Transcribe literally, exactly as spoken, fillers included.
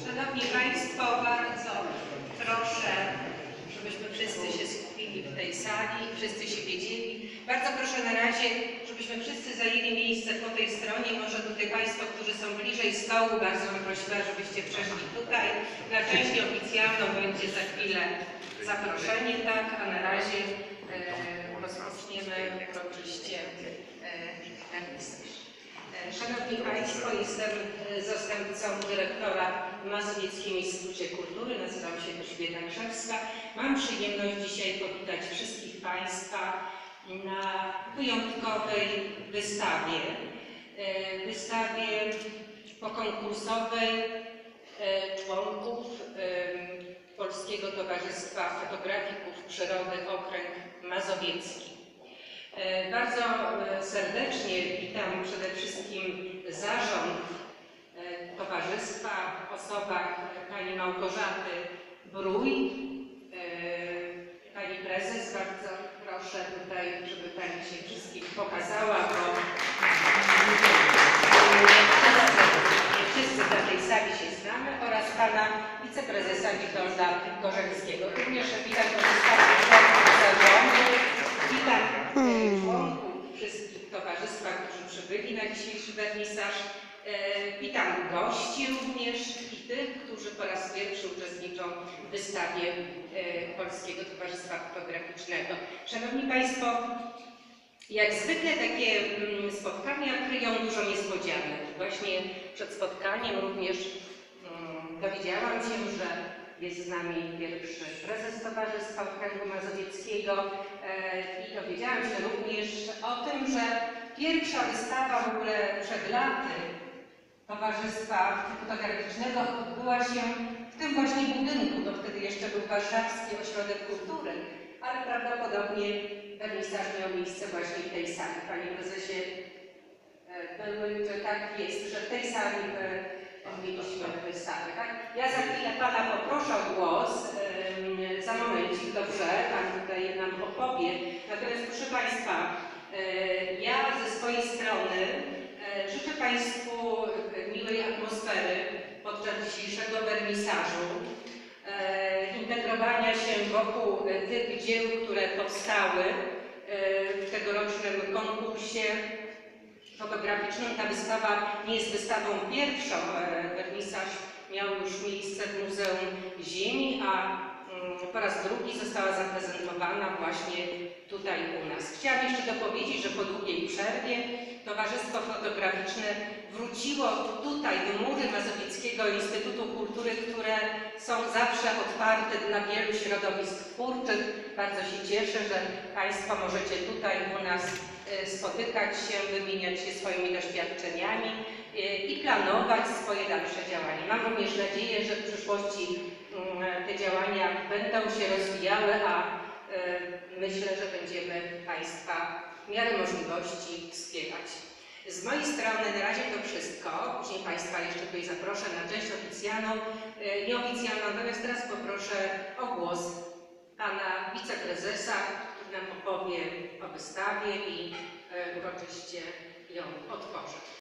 Szanowni Państwo, bardzo proszę, żebyśmy wszyscy się skupili w tej sali, wszyscy się wiedzieli. Bardzo proszę na razie, żebyśmy wszyscy zajęli miejsce po tej stronie. Może tutaj Państwo, którzy są bliżej stołu, bardzo bym prosiła, żebyście przeszli tutaj. Na część oficjalną będzie za chwilę zaproszenie, tak, a na razie e, rozpoczniemy uroczyście e, wernisaż. Szanowni Państwo, jestem zastępcą dyrektora w Mazowieckim Instytucie Kultury, nazywam się Elżbieta Grzewska. Mam przyjemność dzisiaj powitać wszystkich Państwa na wyjątkowej wystawie. Wystawie pokonkursowej członków Polskiego Towarzystwa Fotografików Przyrody Okręg Mazowiecki. Bardzo serdecznie witam przede wszystkim zarząd towarzystwa w osobach pani Małgorzaty Brój. Pani prezes, bardzo proszę tutaj, żeby pani się wszystkich pokazała, bo nie wszyscy na tej sali się znamy, oraz pana wiceprezesa Witolda Gorzelskiego. Również witam pozostałych zarządu, witam członków wszystkich towarzystwa, którzy przybyli na dzisiejszy wernisaż. Witam gości również i tych, którzy po raz pierwszy uczestniczą w wystawie Polskiego Towarzystwa Fotograficznego. Szanowni Państwo, jak zwykle takie spotkania kryją dużo niespodzianek. Właśnie przed spotkaniem również dowiedziałam się, że jest z nami pierwszy prezes Towarzystwa Okręgu Mazowieckiego i dowiedziałam się również o tym, że pierwsza wystawa w ogóle przed laty Towarzystwa Fotograficznego odbyła się w tym właśnie budynku. To wtedy jeszcze był Warszawski Ośrodek Kultury, ale prawdopodobnie wernisaż miał miejsce właśnie w tej sali. Panie prezesie, były, że tak jest, że w tej sali mieliśmy wystawę, tak? Ja za chwilę Pana poproszę o głos, yy, za momencik, dobrze, Pan tutaj nam opowie. Natomiast proszę Państwa, yy, ja ze swojej strony yy, życzę Państwu miłej atmosfery podczas dzisiejszego wernisażu, yy, integrowania się wokół tych dzieł, które powstały yy, w tegorocznym konkursie fotograficznym. Ta wystawa nie jest wystawą pierwszą. Wernisaż miał już miejsce w Muzeum Ziemi, a po raz drugi została zaprezentowana właśnie tutaj u nas. Chciałam jeszcze dopowiedzieć, że po długiej przerwie Towarzystwo Fotograficzne wróciło tutaj do mury Mazowieckiego Instytutu Kultury, które są zawsze otwarte dla wielu środowisk twórczych. Bardzo się cieszę, że Państwo możecie tutaj u nas spotykać się, wymieniać się swoimi doświadczeniami i planować swoje dalsze działania. Mam również nadzieję, że w przyszłości te działania będą się rozwijały, a myślę, że będziemy Państwa w miarę możliwości wspierać. Z mojej strony na razie to wszystko. Później Państwa jeszcze tutaj zaproszę na część oficjalną, nieoficjalną. Natomiast teraz poproszę o głos Pana wiceprezesa, który nam opowie o wystawie i uroczyście ją otworzy.